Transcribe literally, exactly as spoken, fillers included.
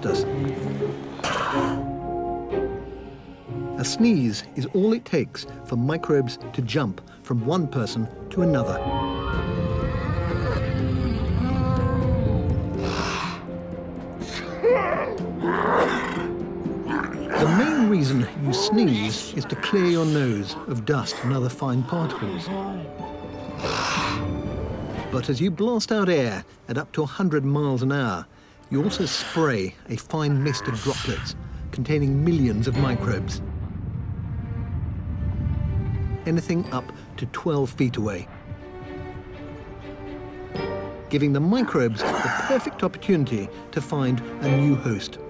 us. A sneeze is all it takes for microbes to jump from one person to another. The main reason you sneeze is to clear your nose of dust and other fine particles. But as you blast out air at up to one hundred miles an hour, you also spray a fine mist of droplets containing millions of microbes. Anything up to twelve feet away, giving the microbes the perfect opportunity to find a new host.